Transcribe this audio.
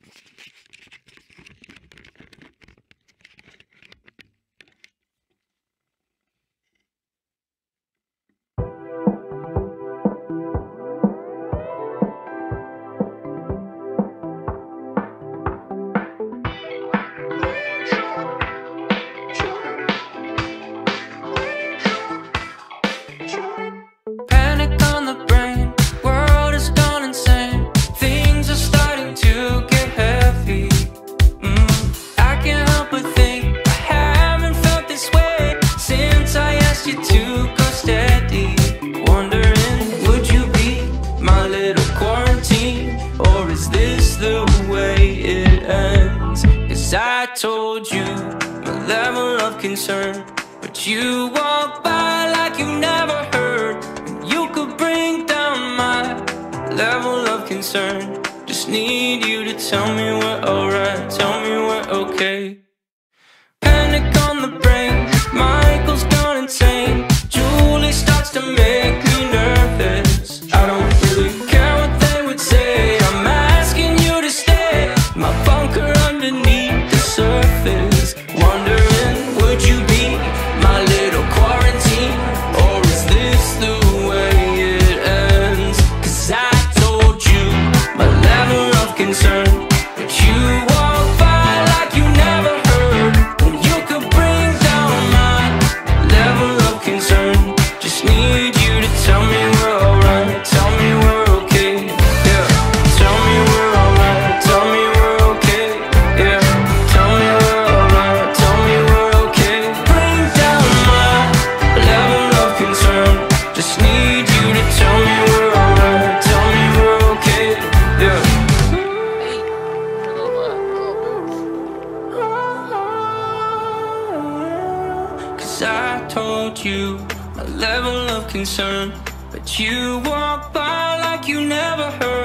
I told you my level of concern, but you walk by like you never heard. And you could bring down my level of concern. Just need you to tell me we're alright, tell me we're okay. Panic on the brain, Michael's gone insane. Julie starts to make me nervous. I don't really care what they would say. I'm asking you to stay. My bunker underneath the surface, wondering, would you be my little quarantine? Or is this the way it ends? 'Cause I told you my level of concern, but you walk by like you never heard. When you could bring down my level of concern. Just need you to tell me we're alright, tell me we're okay, yeah. Tell me we're alright, tell me we're okay, yeah. Tell me we're alright, tell me we're okay. Bring down my level of concern. Just need you to tell me we're alright, tell me we're okay, yeah. Cause I told you my level of concern, but you walk by like you never heard.